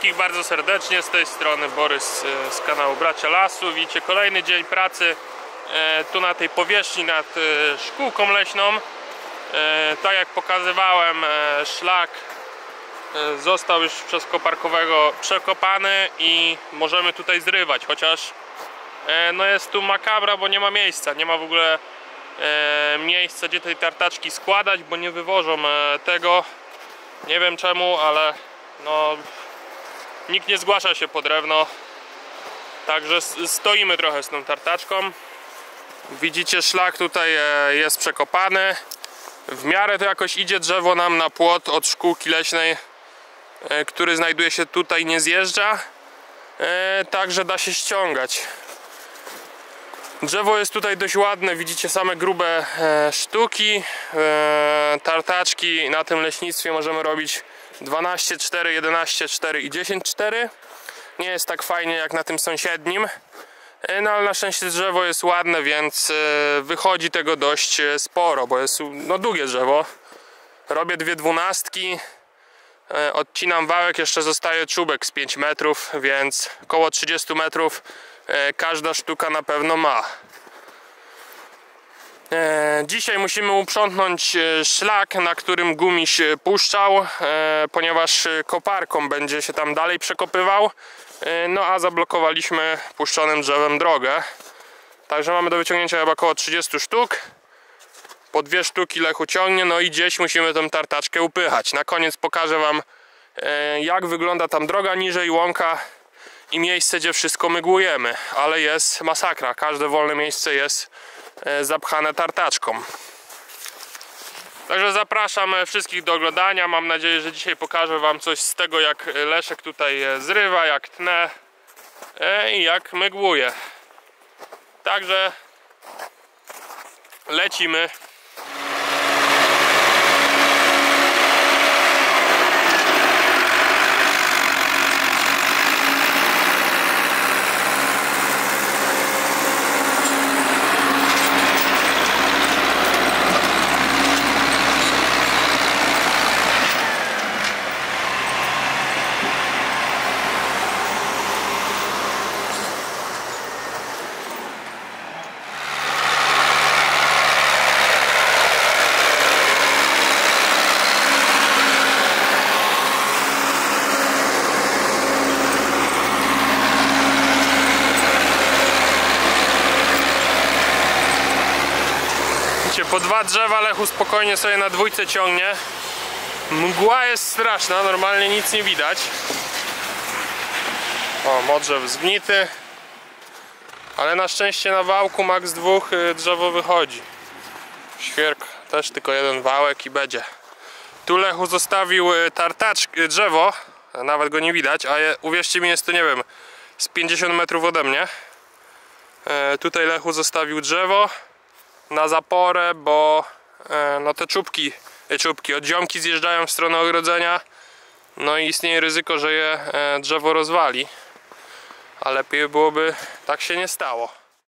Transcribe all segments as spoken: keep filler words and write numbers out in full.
wszystkich bardzo serdecznie, z tej strony Borys z kanału Bracia Lasu. Widzicie, kolejny dzień pracy tu na tej powierzchni nad szkółką leśną. Tak jak pokazywałem, szlak został już przez koparkowego przekopany i możemy tutaj zrywać, chociaż no jest tu makabra, bo nie ma miejsca, nie ma w ogóle miejsca, gdzie tej tartaczki składać, bo nie wywożą tego. Nie wiem czemu, ale no nikt nie zgłasza się po drewno, także stoimy trochę z tą tartaczką. Widzicie, szlak tutaj jest przekopany. W miarę to jakoś idzie, drzewo nam na płot od szkółki leśnej, który znajduje się tutaj, nie zjeżdża, także da się ściągać. Drzewo jest tutaj dość ładne, widzicie same grube sztuki. Tartaczki na tym leśnictwie możemy robić dwanaście cztery, jedenaście cztery i dziesięć cztery. Nie jest tak fajnie jak na tym sąsiednim, no ale na szczęście drzewo jest ładne, więc wychodzi tego dość sporo, bo jest no długie drzewo. Robię dwie dwunastki, odcinam wałek, jeszcze zostaje czubek z pięć metrów, więc około trzydzieści metrów każda sztuka na pewno ma. Dzisiaj musimy uprzątnąć szlak, na którym gumiś puszczał, ponieważ koparką będzie się tam dalej przekopywał, no a zablokowaliśmy puszczonym drzewem drogę. Także mamy do wyciągnięcia chyba około trzydzieści sztuk. Po dwie sztuki Lechu ciągnie, no i gdzieś musimy tę tartaczkę upychać. Na koniec pokażę wam, jak wygląda tam droga, niżej łąka i miejsce, gdzie wszystko mygłujemy, ale jest masakra, każde wolne miejsce jest zapchane tartaczką. Także zapraszam wszystkich do oglądania. Mam nadzieję, że dzisiaj pokażę wam coś z tego, jak Leszek tutaj zrywa, jak tnę i jak mygłuje. Także lecimy. Po dwa drzewa Lechu spokojnie sobie na dwójce ciągnie. Mgła jest straszna, normalnie nic nie widać. O, modrzew zgnity. Ale na szczęście na wałku max dwóch drzewo wychodzi. Świerk też tylko jeden wałek i będzie. Tu Lechu zostawił tartaczkę, drzewo. Nawet go nie widać, a je, uwierzcie mi, jest to nie wiem, z pięćdziesiąt metrów ode mnie. e, Tutaj Lechu zostawił drzewo na zaporę, bo e, no te czubki, e, czubki, odziomki zjeżdżają w stronę ogrodzenia, no i istnieje ryzyko, że je e, drzewo rozwali, a lepiej byłoby tak się nie stało.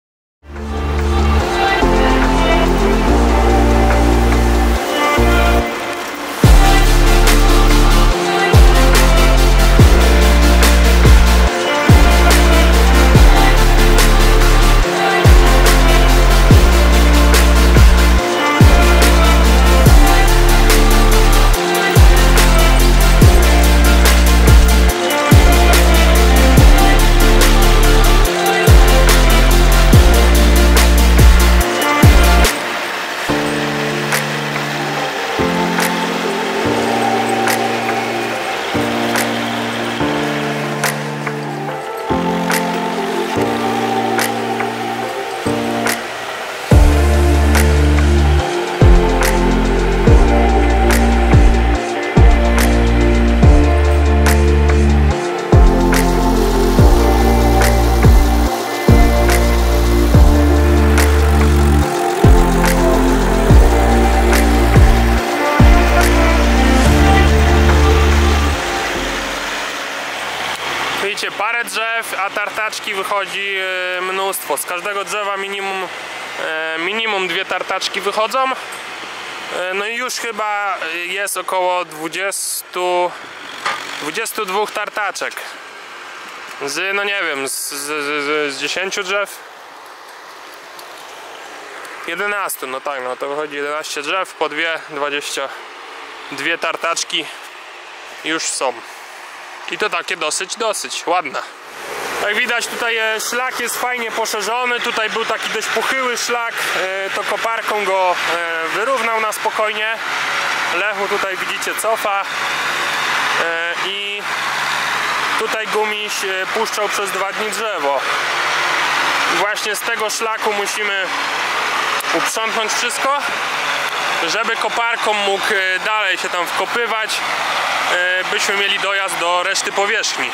Widzicie, parę drzew, a tartaczki wychodzi mnóstwo. Z każdego drzewa minimum, minimum dwie tartaczki wychodzą. No i już chyba jest około dwadzieścia, dwudziestu dwóch tartaczek z, no nie wiem, z, z, z, z dziesięciu drzew, jedenastu, no tak, no to wychodzi jedenaście drzew, po dwie, dwadzieścia dwie tartaczki już są. I to takie dosyć, dosyć ładne. Jak widać, tutaj szlak jest fajnie poszerzony. Tutaj był taki dość pochyły szlak, to koparką go wyrównał na spokojnie. Lechu tutaj widzicie cofa i tutaj gumiś puszczał przez dwa dni drzewo. I właśnie z tego szlaku musimy uprzątnąć wszystko, żeby koparką mógł dalej się tam wkopywać, byśmy mieli dojazd do reszty powierzchni.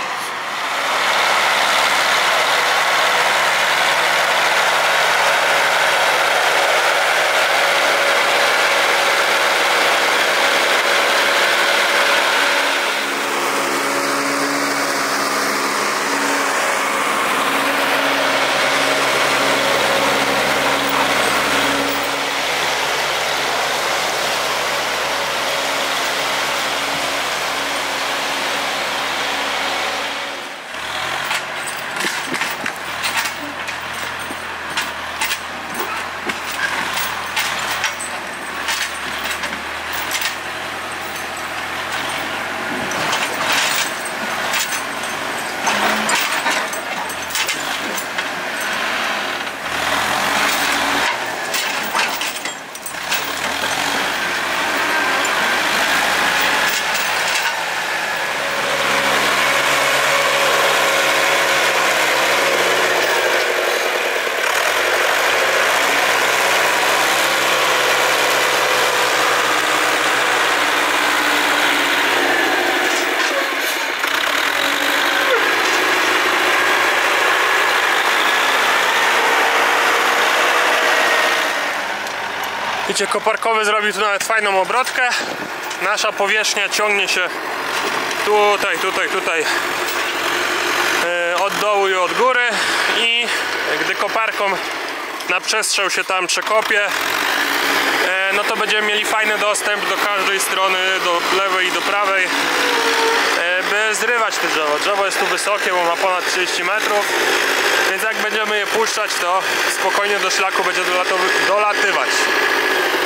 Widzicie, koparkowy zrobił tu nawet fajną obrotkę. Nasza powierzchnia ciągnie się tutaj, tutaj, tutaj od dołu i od góry i gdy koparką na przestrzał się tam przekopie, no to będziemy mieli fajny dostęp do każdej strony, do lewej i do prawej, by zrywać te drzewo. Drzewo jest tu wysokie, bo ma ponad trzydzieści metrów, więc jak będziemy je puszczać, to spokojnie do szlaku będzie dolatywać.